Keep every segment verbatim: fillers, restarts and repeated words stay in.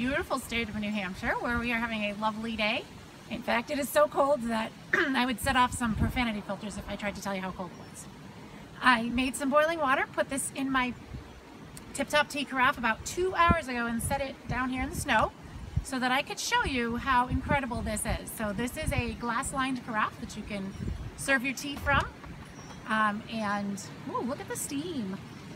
beautiful state of New Hampshire, where we are having a lovely day. In fact, it is so cold that I would set off some profanity filters if I tried to tell you how cold it was. I made some boiling water, put this in my tip-top tea carafe about two hours ago and set it down here in the snow so that I could show you how incredible this is. So this is a glass-lined carafe that you can serve your tea from. Um, and, ooh, look at the steam.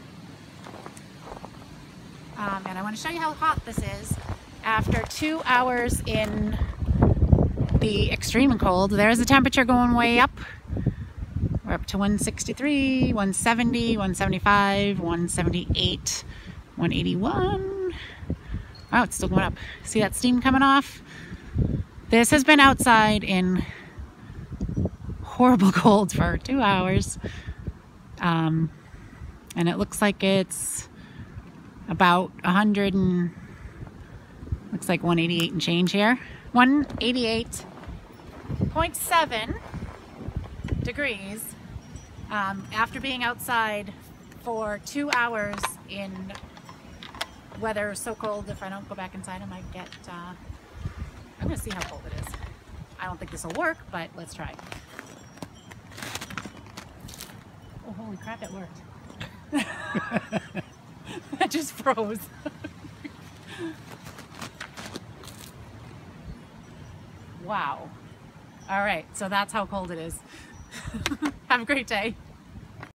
Um, and I want to show you how hot this is after two hours in the extreme cold. There's the temperature going way up. We're up to one sixty-three, one seventy, one seventy-five, one seventy-eight, one eighty-one. Wow, it's still going up. See that steam coming off? This has been outside in horrible cold for two hours. Um, and it looks like it's about a hundred and looks like one eighty-eight and change here. one eighty-eight point seven degrees um, after being outside for two hours in weather so cold. If I don't go back inside, I might get uh, I'm gonna see how cold it is. I don't think this will work, but let's try. Oh, holy crap, it worked. That just froze. Wow. All right, so that's how cold it is. Have a great day.